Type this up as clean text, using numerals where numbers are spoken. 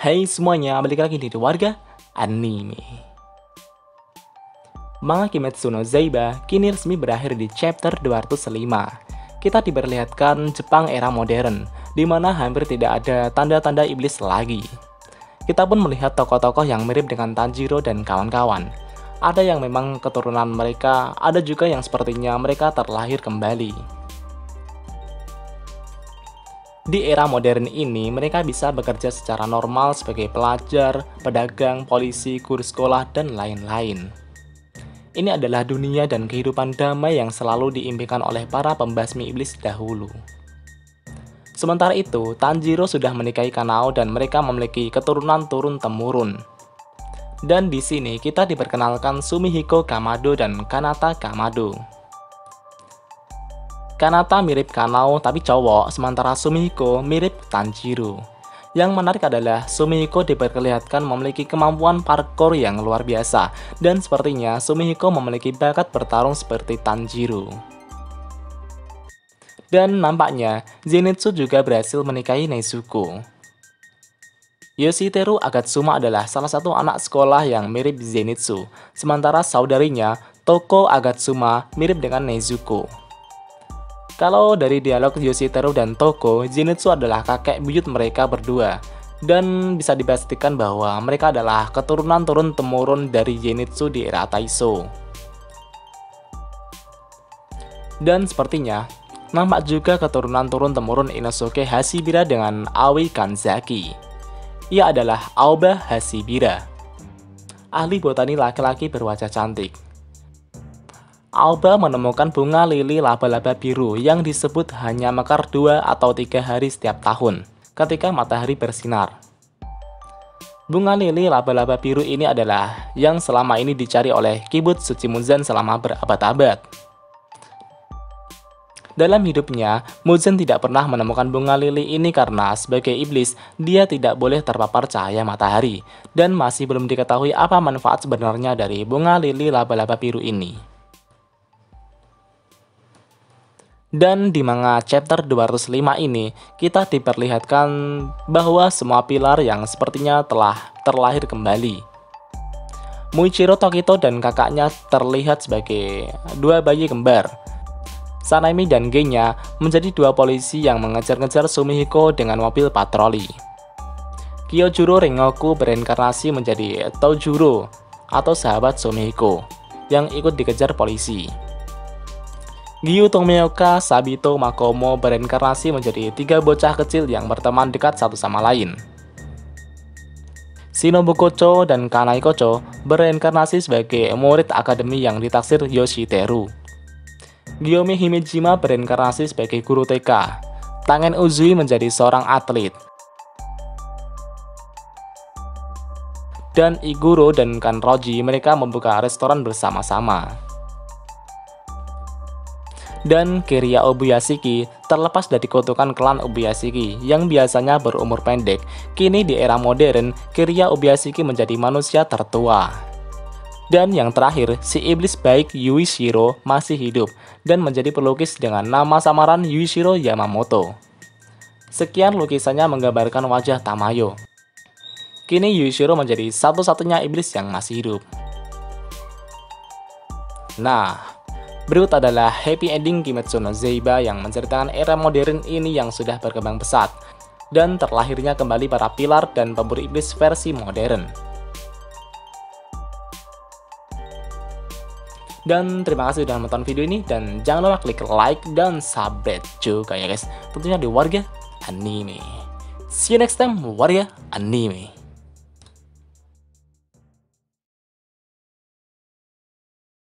Hai semuanya, balik lagi di Warga Anime. Manga Kimetsu no Yaiba kini resmi berakhir di chapter 205. Kita diperlihatkan Jepang era modern, di mana hampir tidak ada tanda-tanda iblis lagi. Kita pun melihat tokoh-tokoh yang mirip dengan Tanjiro dan kawan-kawan. Ada yang memang keturunan mereka, ada juga yang sepertinya mereka terlahir kembali. Di era modern ini, mereka bisa bekerja secara normal sebagai pelajar, pedagang, polisi, guru sekolah, dan lain-lain. Ini adalah dunia dan kehidupan damai yang selalu diimpikan oleh para pembasmi iblis dahulu. Sementara itu, Tanjiro sudah menikahi Kanao dan mereka memiliki keturunan turun-temurun. Dan di sini kita diperkenalkan Sumihiko Kamado dan Kanata Kamado. Kanata mirip Kanao tapi cowok, sementara Sumihiko mirip Tanjiro. Yang menarik adalah Sumihiko diperlihatkan memiliki kemampuan parkour yang luar biasa, dan sepertinya Sumihiko memiliki bakat bertarung seperti Tanjiro. Dan nampaknya Zenitsu juga berhasil menikahi Nezuko. Yoshiteru Agatsuma adalah salah satu anak sekolah yang mirip Zenitsu, sementara saudarinya Toko Agatsuma mirip dengan Nezuko. Kalau dari dialog Yoshiteru dan Toko, Zenitsu adalah kakek buyut mereka berdua. Dan bisa dipastikan bahwa mereka adalah keturunan turun-temurun dari Zenitsu di era Taisho. Dan sepertinya, nampak juga keturunan turun-temurun Inosuke Hashibira dengan Aoi Kanzaki. Ia adalah Aoba Hashibira, ahli botani laki-laki berwajah cantik. Aoba menemukan bunga lili laba-laba biru yang disebut hanya mekar 2 atau 3 hari setiap tahun ketika matahari bersinar. Bunga lili laba-laba biru ini adalah yang selama ini dicari oleh Kibutsu Tsuchimuzan selama berabad-abad. Dalam hidupnya, Muzan tidak pernah menemukan bunga lili ini karena sebagai iblis, dia tidak boleh terpapar cahaya matahari, dan masih belum diketahui apa manfaat sebenarnya dari bunga lili laba-laba biru ini. Dan di manga chapter 205 ini, kita diperlihatkan bahwa semua pilar yang sepertinya telah terlahir kembali. Muichiro Tokito dan kakaknya terlihat sebagai dua bayi kembar. Sanemi dan Genya menjadi dua polisi yang mengejar-ngejar Sumihiko dengan mobil patroli. Kyojuro Rengoku bereinkarnasi menjadi Tojuro atau sahabat Sumihiko yang ikut dikejar polisi. Gyu Tomioka Sabito Makomo bereinkarnasi menjadi 3 bocah kecil yang berteman dekat satu sama lain. Shinobu Kocho dan Kanai Kocho bereinkarnasi sebagai murid akademi yang ditaksir Yoshiteru. Gyome Himejima bereinkarnasi sebagai guru TK. Tangen Uzui menjadi seorang atlet. Dan Iguro dan Kanroji mereka membuka restoran bersama-sama. Dan Kiriya Obuyashiki terlepas dari kutukan klan Obuyashiki yang biasanya berumur pendek. Kini di era modern, Kiriya Obuyashiki menjadi manusia tertua. Dan yang terakhir, si iblis baik Yuichiro masih hidup dan menjadi pelukis dengan nama samaran Yuichiro Yamamoto. Sekian lukisannya menggambarkan wajah Tamayo. Kini Yuichiro menjadi satu-satunya iblis yang masih hidup. Nah, berikut adalah happy ending Kimetsu no Yaiba yang menceritakan era modern ini yang sudah berkembang pesat dan terlahirnya kembali para pilar dan pemburu iblis versi modern. Dan terima kasih sudah menonton video ini dan jangan lupa klik like dan subscribe juga ya guys, tentunya di Warga Anime. See you next time Warga Anime.